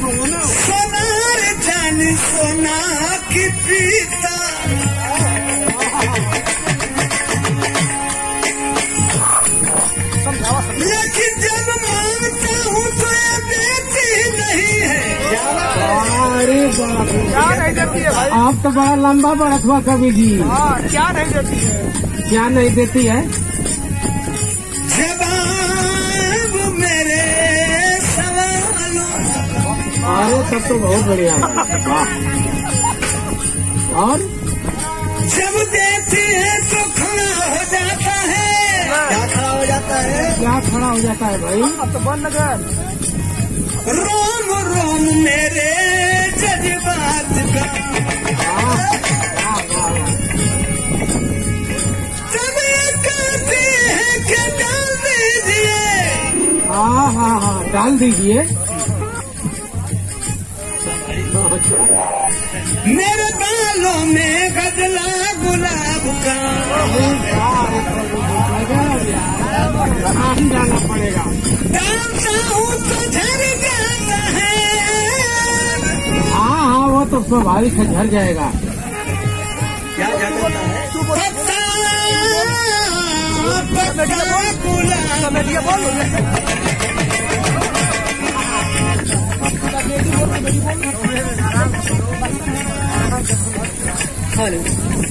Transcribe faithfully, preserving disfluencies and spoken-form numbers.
सोनार जान सोना की पीता, लेकिन जब मांगता हूँ तो ये देती नहीं है। अरे बाप रे, क्या नहीं देती है भाई? आप तो बड़ा लंबा बरत हुआ कवि जी। हाँ, क्या नहीं देती है? क्या नहीं देती है? जवाब मेरे सवालों। अरे तब तो बहुत बढ़िया। और जब देती है तो खड़ा हो जाता है। क्या खड़ा हो जाता है? क्या खड़ा हो जाता है भाई? अब तो बंद कर। रोम रोम मेरे जज्बात का, जब ये कहती है कि डाल दीजिए। हाँ हाँ हाँ, डाल दीजिए। मेरे बालों में गजला गुलाब का, कहाँ ही जाना पड़ेगा? डालता हूँ तो झड़ जाता है। हाँ हाँ, वो तो स्वाभाविक है, झड़ जाएगा। क्या झड़ जाता है? पत्ता पत्ता गुलाब। बोल